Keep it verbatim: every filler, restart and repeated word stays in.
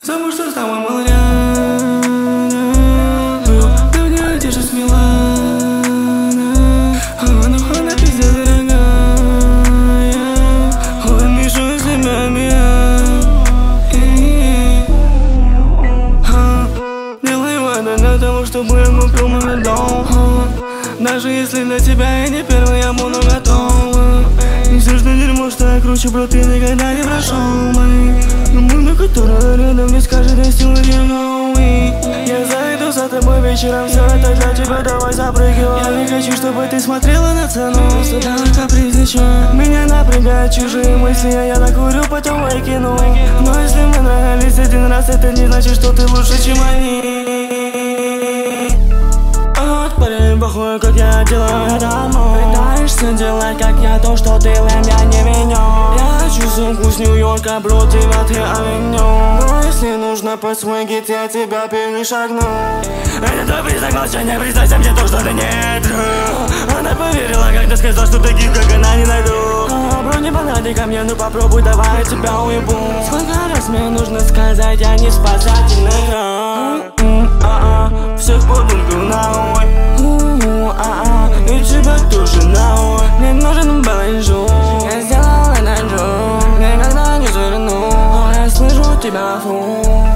Потому что с тобой был рядом. Ты в ней держишь Милана. Она ходит пиздец дорогая. Ой, Мишу из себя меня. Делаю это для того, чтобы я купил мой дом. Даже если для тебя я не первый, я буду готов. И все, что дерьмо, что я круче, бро, ты никогда не прошел мои. Но мужик, который рядом, не скажет, я силы не. Я зайду за тобой вечером, все это для тебя, давай запрыгивай. Я не хочу, чтобы ты смотрела на цену, просто давай капризничай. Меня напрягают чужие мысли, а я докурю, потом выкину. Но если мы нравились один раз, это не значит, что ты лучше, чем они. Парень плохой, как я делаю это мой. Пытаешься делать, как я, то, что ты лэм, я не виню. Я чувствую вкус Нью-Йорка, бро, ты в этой авеню. Но если нужно под свой гид, я тебя перешагну. Это твой признак молчания, признайся мне то, что ты не true. Она поверила, когда сказал, что таких, как она, не найду. А, бро, не подходи ко мне, ну попробуй, давай, я тебя уебу. Сколько раз мне нужно сказать, я не спасательный. Всех подумку на ой. А-а, и тебя тоже на ой. Мне нужен баланжу. Я сделал это джу. Никогда не заверну. Я слышу тебя, фу.